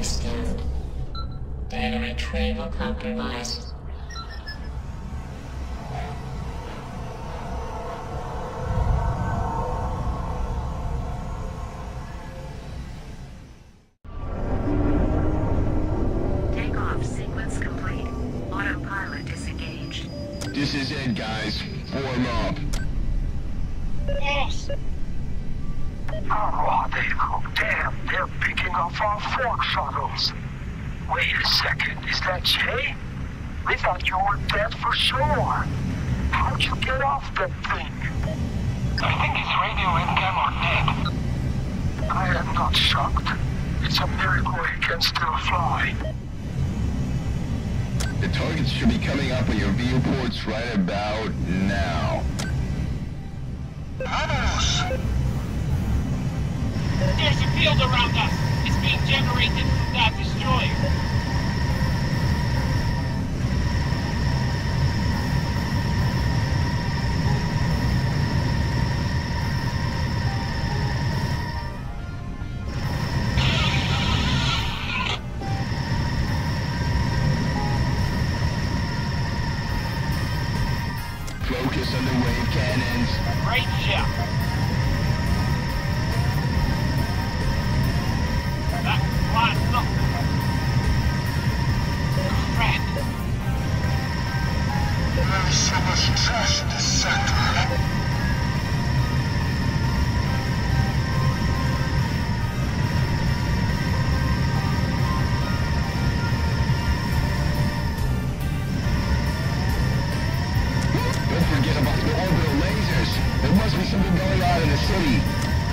Security scan. Data retrieval compromised. Takeoff sequence complete. Autopilot disengaged. This is it, guys. Form up. Boss! Oh, damn, they're picking off our fork shuttles. Wait a second, is that Jay? We thought you were dead for sure. How'd you get off that thing? I think his radio and cam are dead. I am not shocked. It's a miracle he can still fly. The targets should be coming up on your viewports right about now. Vamos! There's a field around us. It's being generated from that destroyer. Focus on the wave cannons. Great shot. That was nothing. Crap. There's so much trash in this sector. Don't forget about the orbital lasers. There must be something going on in the city.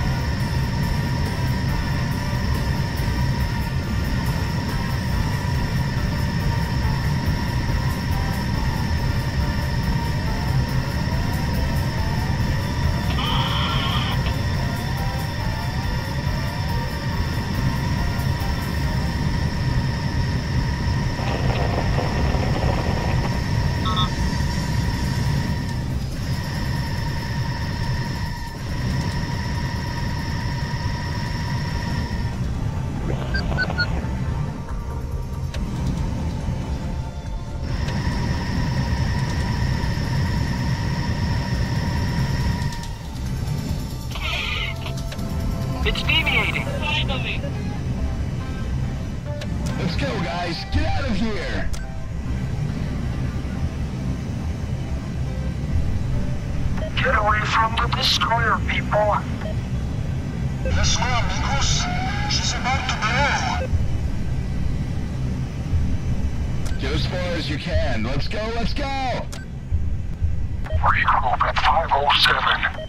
It's deviating. Finally. Let's go, guys. Get out of here. Get away from the destroyer, people. Let's go, amigos. She's about to blow. Get as far as you can. Let's go, let's go. Regroup at 507.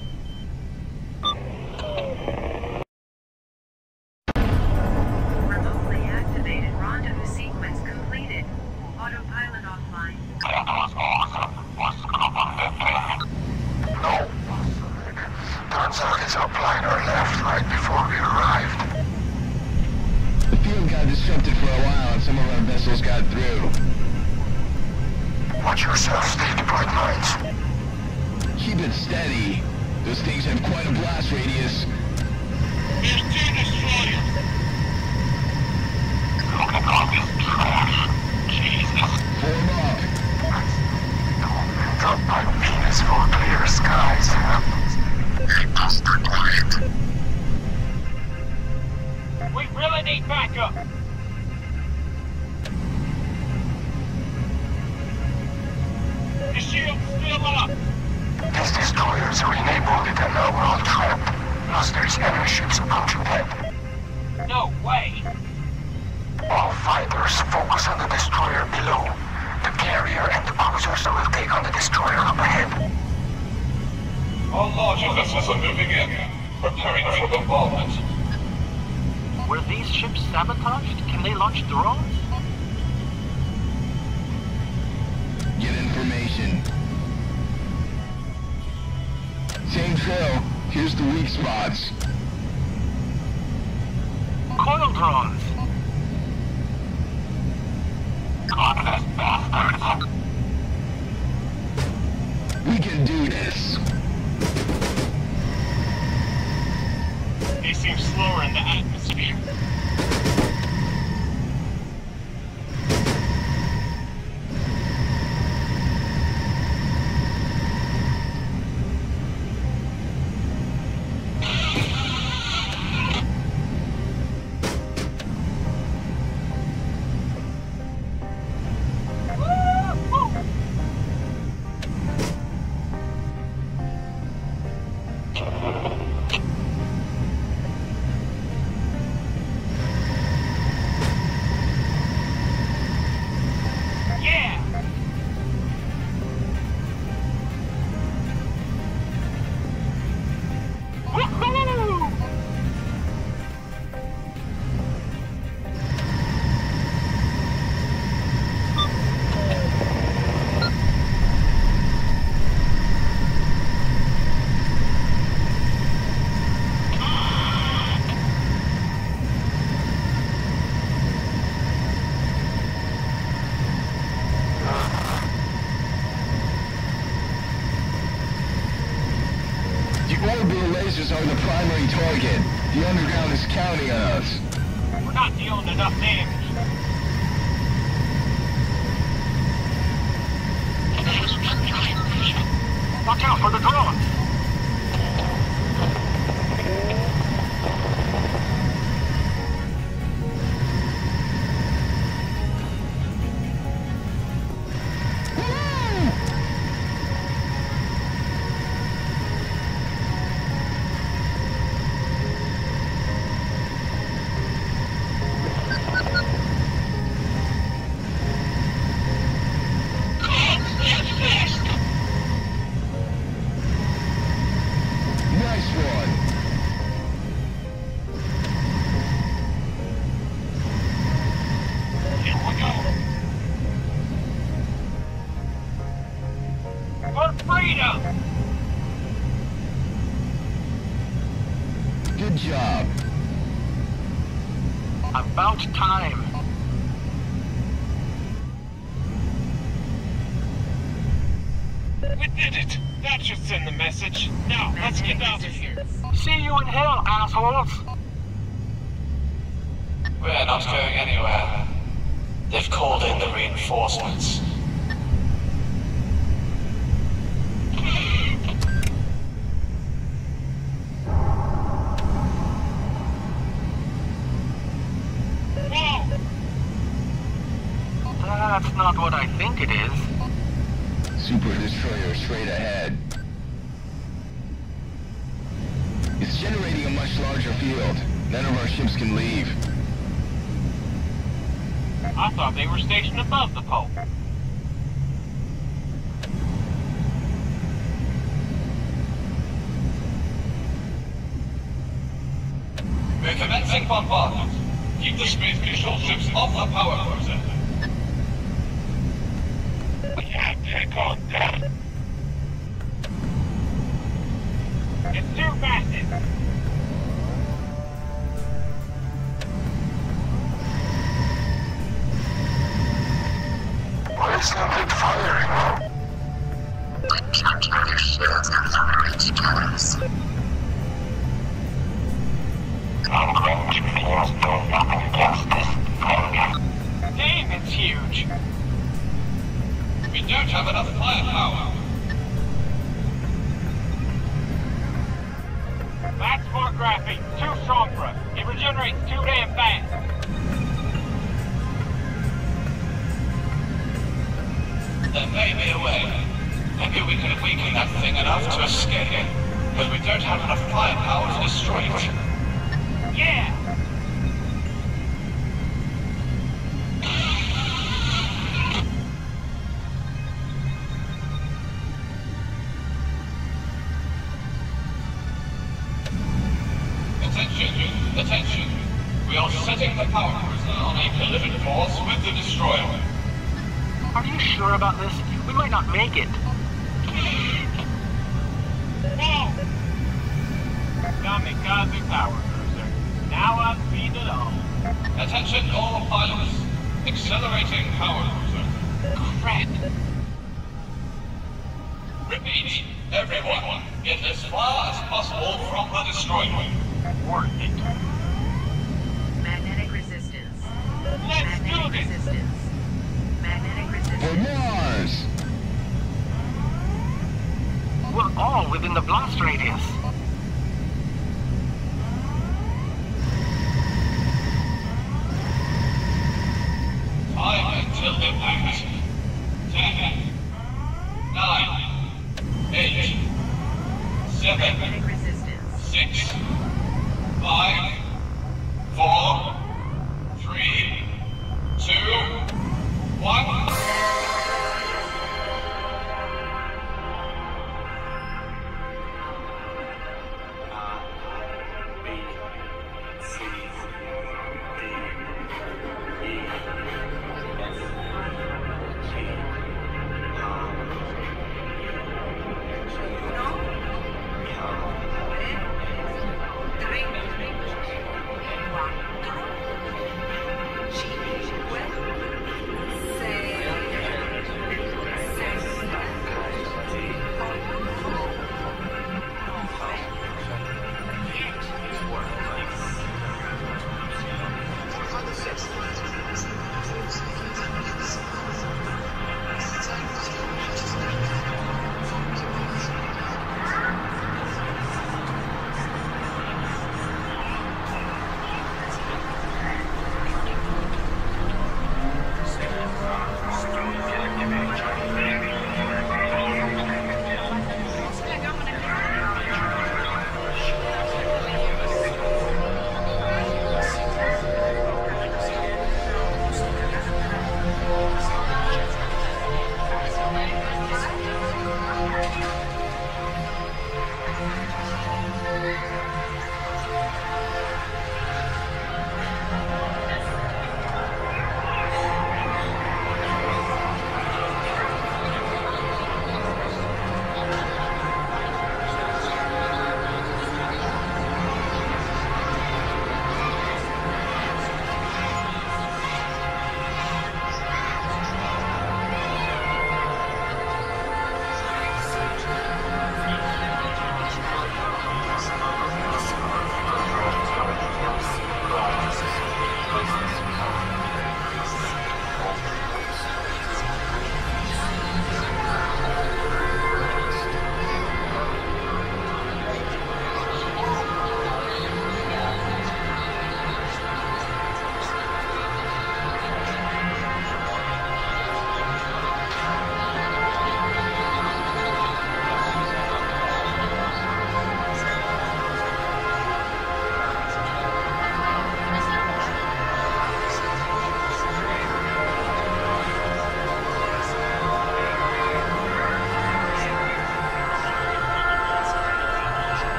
Remotely activated rendezvous sequence completed. Autopilot offline. That was awesome. What's up on that thing? No. Turns out his upliner left right before we arrived. The field got disrupted for a while and some of our vessels got through. Watch yourself, stay deployed mines. Keep it steady. Those things have quite a blast radius. There's two destroyers. Look at all this trash. Jesus. Form up. Drop by Venus for clear skies. Keep us quiet. We really need backup. The shield's still up. These destroyers are enabled and now we're all trapped. Plus there's enemy ships approaching ahead. No way. All fighters focus on the destroyer below. The carrier and the cruisers will take on the destroyer up ahead. All larger vessels are moving in, preparing for bombardment. Were these ships sabotaged? Can they launch drones? Get information. Same drill. Here's the weak spots. Coil drones! Godless bastards. We can do this. They seem slower in the atmosphere. Separatists are the primary target. The underground is counting on us. We're not dealing enough damage. Watch out for the drones! Good job. About time. We did it! That should send the message. Now, let's get out of here. See you in hell, assholes! We're not going anywhere. They've called in the reinforcements. That's not what I think it is. Super Destroyer straight ahead. It's generating a much larger field. None of our ships can leave. I thought they were stationed above the pole. We're commencing bombardment. Keep the space control ships off the power cruiser. We have to go down. It's too massive. Why is nothing firing? Calculator shields have long reach killers. Long-range fields do nothing against this thing. Damn, it's huge. We don't have enough firepower. That's more graphene. Too strong for us. It regenerates too damn fast. There may be a way. Maybe we can weaken that thing enough to escape it. But we don't have enough firepower to destroy it. Yeah! Attention! Attention! We are setting the power cruiser on a collision course with the destroyer. Are you sure about this? We might not make it. Whoa! Kamikaze power cruiser. Now I've seen it all. Attention all pilots. Accelerating power cruiser. Crap. Repeat, everyone, get as far as possible from the destroyer. Worth it. Magnetic resistance. Let's do Magnetic this! resistance. Magnetic For resistance. Mars! We're all within the blast radius.